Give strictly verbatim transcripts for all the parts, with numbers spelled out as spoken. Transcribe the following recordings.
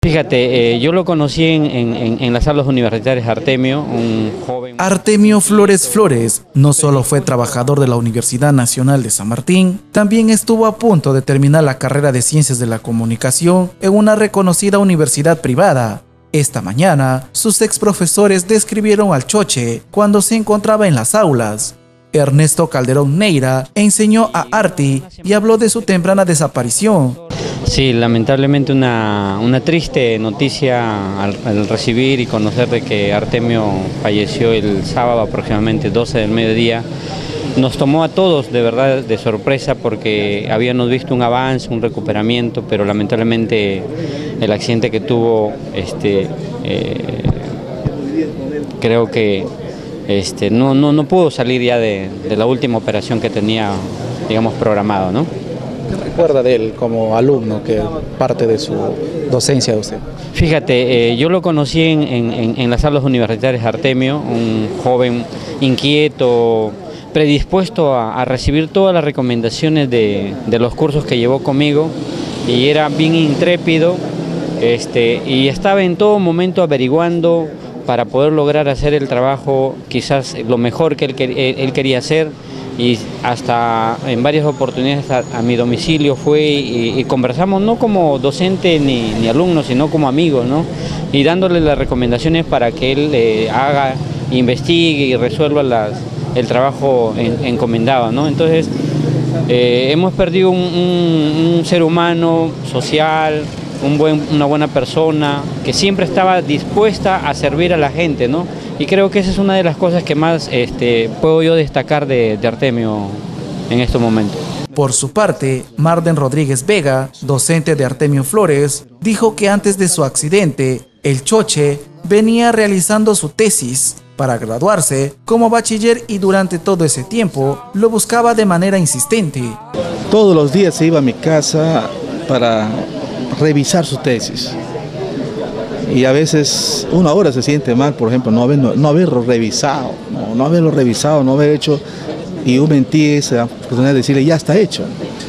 Fíjate, eh, yo lo conocí en, en, en las aulas universitarias Artemio, un joven... Artemio Flores Flores no solo fue trabajador de la Universidad Nacional de San Martín, también estuvo a punto de terminar la carrera de Ciencias de la Comunicación en una reconocida universidad privada. Esta mañana, sus ex profesores describieron al Choche cuando se encontraba en las aulas. Ernesto Calderón Neira enseñó a Arti y habló de su temprana desaparición. Sí, lamentablemente una, una triste noticia al, al recibir y conocer de que Artemio falleció el sábado aproximadamente doce del mediodía. Nos tomó a todos de verdad de sorpresa porque habíamos visto un avance, un recuperamiento, pero lamentablemente el accidente que tuvo, este, eh, creo que este, no, no, no pudo salir ya de, de la última operación que tenía, digamos, programado, ¿no? ¿Qué recuerda de él como alumno, que parte de su docencia de usted? Fíjate, eh, yo lo conocí en, en, en las aulas universitarias Artemio, un joven inquieto, predispuesto a, a recibir todas las recomendaciones de, de los cursos que llevó conmigo, y era bien intrépido, este, y estaba en todo momento averiguando para poder lograr hacer el trabajo quizás lo mejor que él, él, él quería hacer. Y hasta en varias oportunidades a, a mi domicilio fue y, y conversamos no como docente ni, ni alumno, sino como amigos, ¿no? Y dándole las recomendaciones para que él eh, haga, investigue y resuelva las, el trabajo en, encomendado, ¿no? Entonces, eh, hemos perdido un, un, un ser humano social, un buen, una buena persona, que siempre estaba dispuesta a servir a la gente, ¿no? Y creo que esa es una de las cosas que más este, puedo yo destacar de, de Artemio en estos momentos. Por su parte, Marden Rodríguez Vega, docente de Artemio Flores, dijo que antes de su accidente, el Choche venía realizando su tesis para graduarse como bachiller y durante todo ese tiempo lo buscaba de manera insistente. Todos los días se iba a mi casa para revisar su tesis. Y a veces una hora se siente mal, por ejemplo, no, haber, no, no haberlo revisado, no, no haberlo revisado, no haber hecho, y yo mentí esa oportunidad de decirle, ya está hecho.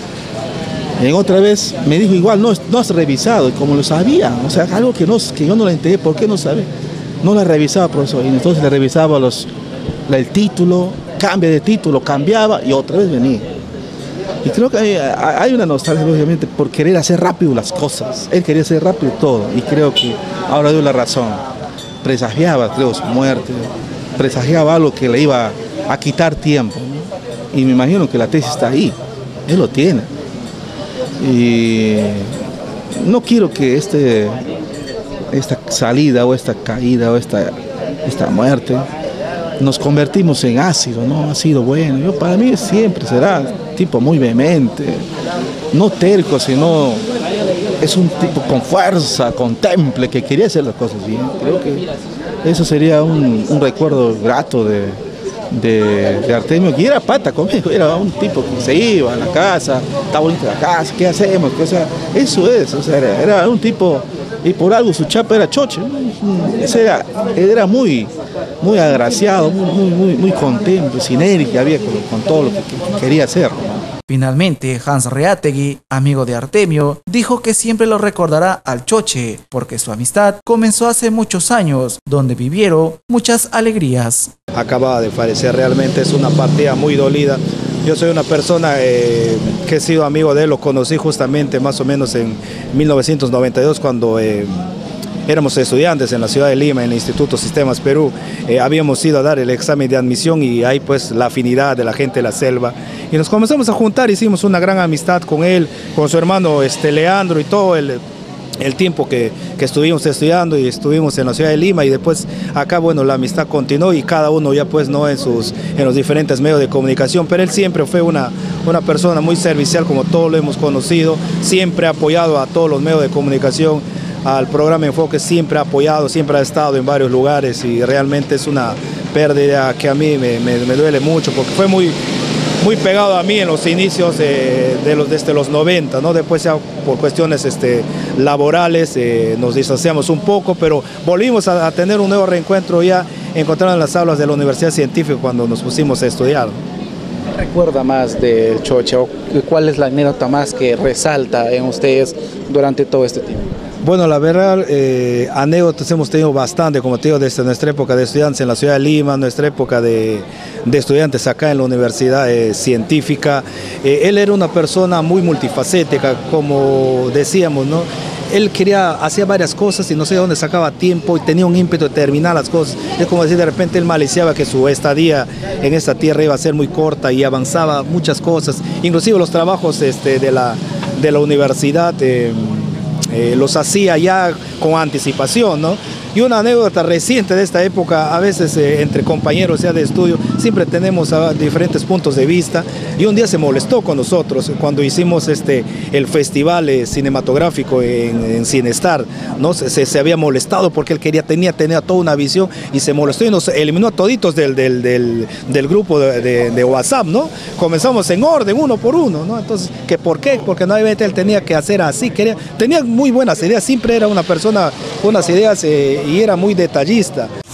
Y en otra vez me dijo, igual, no, no has revisado, y como lo sabía, o sea, algo que, no, que yo no le entendí, ¿por qué no sabe? No la revisaba, profesor, y entonces le revisaba los, el título, cambia de título, cambiaba, y otra vez venía. Y creo que hay, hay una nostalgia, obviamente, por querer hacer rápido las cosas. Él quería hacer rápido todo, y creo que ahora dio la razón. Presagiaba, creo, su muerte, presagiaba algo que le iba a quitar tiempo, ¿no? Y me imagino que la tesis está ahí, él lo tiene. Y no quiero que este, esta salida o esta caída o esta, esta muerte nos convertimos en ácido, ¿no? Ha sido bueno. Yo, para mí siempre será tipo muy vehemente, no terco, sino es un tipo con fuerza, con temple, que quería hacer las cosas bien. Creo que eso sería un, un recuerdo grato de, de, de Artemio, que era pata conmigo, era un tipo que se iba a la casa, está bonita la casa, ¿qué hacemos? O sea, eso es, o sea, era, era un tipo, y por algo su chapa era Choche, ¿no? Ese era, era muy, muy agraciado, muy, muy, muy, muy contento, sinergia había con, con todo lo que, que quería hacer, ¿no? Finalmente, Hans Reategui, amigo de Artemio, dijo que siempre lo recordará al Choche, porque su amistad comenzó hace muchos años, donde vivieron muchas alegrías. Acaba de fallecer, realmente es una partida muy dolida. Yo soy una persona eh, que he sido amigo de él, lo conocí justamente más o menos en mil novecientos noventa y dos, cuando eh, éramos estudiantes en la ciudad de Lima, en el Instituto Sistemas Perú. Eh, habíamos ido a dar el examen de admisión y ahí pues la afinidad de la gente de la selva. Y nos comenzamos a juntar, hicimos una gran amistad con él, con su hermano este, Leandro y todo el... el tiempo que, que estuvimos estudiando y estuvimos en la ciudad de Lima, y después acá, bueno, la amistad continuó y cada uno ya pues no en, sus, en los diferentes medios de comunicación, pero él siempre fue una, una persona muy servicial, como todos lo hemos conocido, siempre ha apoyado a todos los medios de comunicación, al programa Enfoque siempre ha apoyado, siempre ha estado en varios lugares, y realmente es una pérdida que a mí me, me, me duele mucho, porque fue muy... muy pegado a mí en los inicios de, de los, desde los noventa, ¿no? Después ya por cuestiones este, laborales eh, nos distanciamos un poco, pero volvimos a, a tener un nuevo reencuentro ya encontrando en las aulas de la Universidad Científica cuando nos pusimos a estudiar. ¿Qué recuerda más del Choche, o cuál es la anécdota más que resalta en ustedes durante todo este tiempo? Bueno, la verdad, eh, anécdotas hemos tenido bastante, como te digo, desde nuestra época de estudiantes en la ciudad de Lima, nuestra época de, de estudiantes acá en la Universidad eh, Científica. Eh, él era una persona muy multifacética, como decíamos, ¿no? Él quería, hacía varias cosas y no sé de dónde sacaba tiempo y tenía un ímpetu de terminar las cosas. Es como decir, de repente él maliciaba que su estadía en esta tierra iba a ser muy corta y avanzaba muchas cosas, inclusive los trabajos este, de, la, de la universidad. Eh, Eh, los hacía ya con anticipación, ¿no? Y una anécdota reciente de esta época, a veces eh, entre compañeros ya de estudio, siempre tenemos uh, diferentes puntos de vista, y un día se molestó con nosotros cuando hicimos este, el festival eh, cinematográfico en, en Cinestar, ¿no? Se, se, se había molestado porque él quería, tenía, tenía toda una visión y se molestó y nos eliminó a toditos del, del, del, del grupo de, de, de WhatsApp, ¿no? Comenzamos en orden, uno por uno, ¿no? Entonces, ¿que ¿por qué? Porque no, él tenía que hacer así, quería, tenía muy buenas ideas, siempre era una persona con unas ideas eh, y era muy detallista.